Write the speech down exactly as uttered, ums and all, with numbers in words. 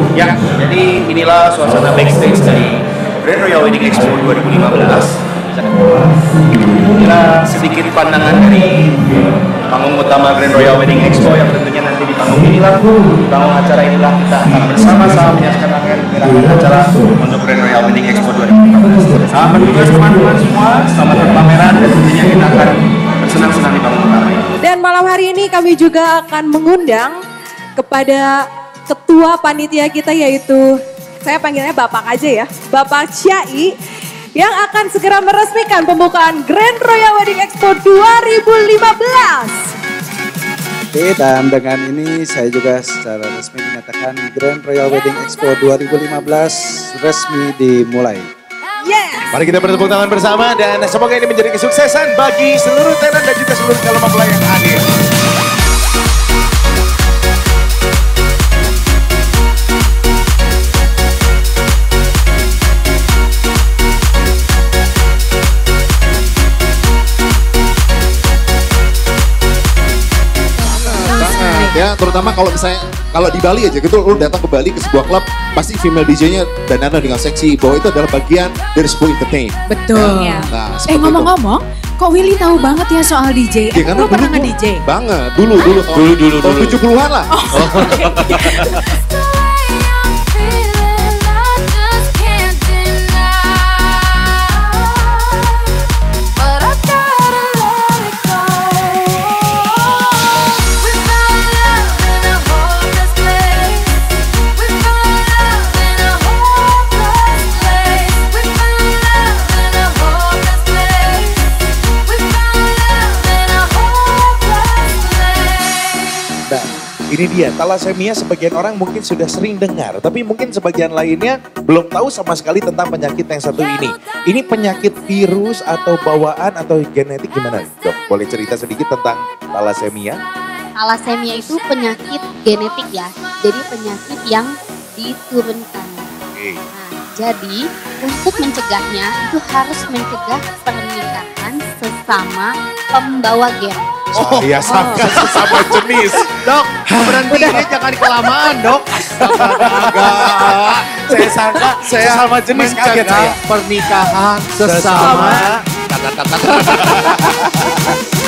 Ya, jadi inilah suasana backstage dari Grand Royal Wedding Expo dua ribu lima belas. Inilah sedikit pandangan dari panggung utama Grand Royal Wedding Expo yang tentunya nanti di panggung inilah, di panggung acara inilah kita akan bersama-sama menyaksikan rangkaian acara untuk Grand Royal Wedding Expo dua ribu lima belas. Selamat bertugas teman-teman semua, selamat berpameran dan tentunya kita akan bersenang-senang di panggung utama ini. Dan malam hari ini kami juga akan mengundang kepada ketua panitia kita yaitu, saya panggilnya Bapak aja ya, Bapak Chiai, yang akan segera meresmikan pembukaan Grand Royal Wedding Expo dua ribu lima belas. Oke, dan dengan ini saya juga secara resmi menyatakan Grand Royal Wedding Expo dua ribu lima belas resmi dimulai. Yes. Mari kita bertepuk tangan bersama dan semoga ini menjadi kesuksesan bagi seluruh tenan dan juga seluruh calon mempelai yang hadir. Ya, terutama kalau misalnya kalau di Bali aja gitu, lu datang ke Bali ke sebuah klub, pasti female D J-nya danana dengan seksi, bahwa itu adalah bagian dari sebuah entertain. Betul. Ya. Nah, eh ngomong-ngomong, kok Willy tahu banget ya soal D J? Ya, Emang lu pernah nge-D J? Banget, dulu, dulu. Oh, dulu, dulu, tahun dulu. tujuh puluhan lah. Oh. Ini dia, thalassemia sebagian orang mungkin sudah sering dengar, tapi mungkin sebagian lainnya belum tahu sama sekali tentang penyakit yang satu ini. Ini penyakit virus atau bawaan atau genetik gimana, Dok? Boleh cerita sedikit tentang thalassemia? Thalassemia itu penyakit genetik ya, jadi penyakit yang diturunkan. Oke. Nah, jadi untuk mencegahnya itu harus mencegah pernikahan sesama pembawa gen. Oh, saya sangka sesama jenis. Dok, berhenti jangan kelamaan dok. Enggak, saya sangka saya sama jenis kaget saya. Pernikahan sesama.